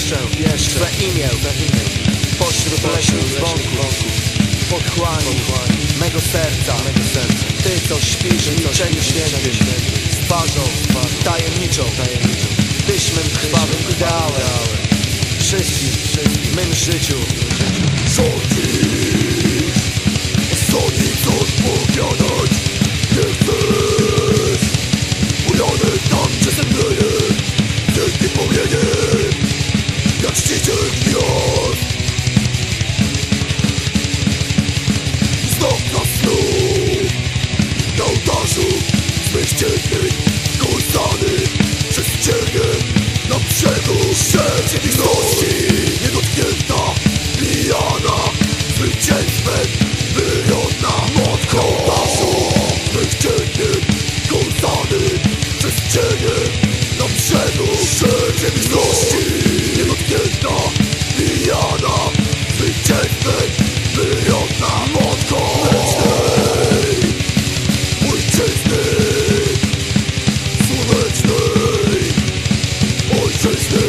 Twe imię pośród leśnych dzwonków podchłani mego serca. Ty, co śpisz w milczeniu świętym, z twarzą tajemniczą. Tyś mym krwawym ideałem, wszystkim w mym życiu. Rządzisz, co nic odpowiadać nie chcesz. Ujany tam, gdzie zemdleje, wielkim płomieniem, jak czciciel gwiazd. Znów na snu, na ołtarzu swych ciemnych kołysany przez cienie na brzegu rzeczywistości. Niedotknięta lijana, zwycięstwem wyrodna matka. Na ołtarzu swych ciemnych kołysany przez cienie na brzegu rzeczywistości. Niedotknięta lijana, zwycięstwem wyrodna matka ojczyzny słonecznej, ojczyzny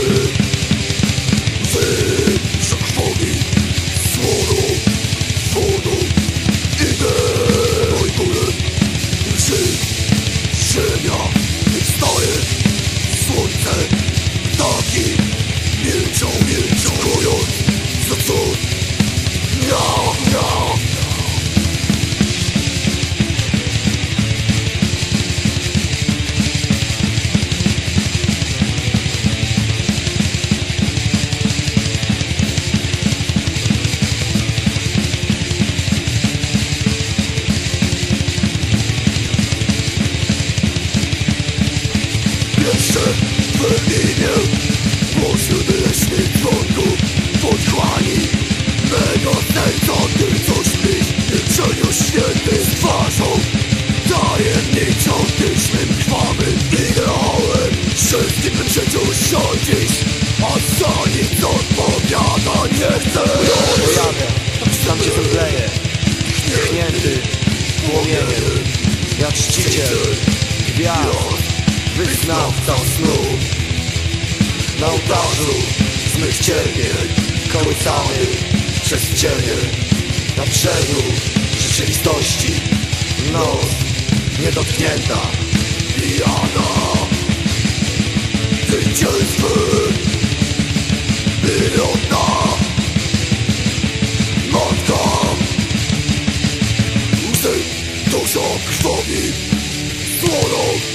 łzy krwowi, słoną, wodą idę. Oj bólem łzy ziemia i wstaje słońce, ptaki milczą, kojąc za cud. Miał. Jeszcze we imię pośród leśnych dzwonków podchłani mego serca. Ty, co śpisz w milczeniu świętym, z twarzą tajemniczą. Tyś mym krwawym ideałem, wszystkim w życiu rządzisz, a za nic odpowiada nie chcę. Pojadę, tam gdzie zemdleje, tchnięty płomieniem, jak czciciel gwiazd, wyznawca snu. Na ołtarzu z mych cierpień kołysany przez cienie na brzegu rzeczywistości. Noc niedotknięta pijana, zwycięstwem wyrodna matka. Łzy dużo krwowi, słoną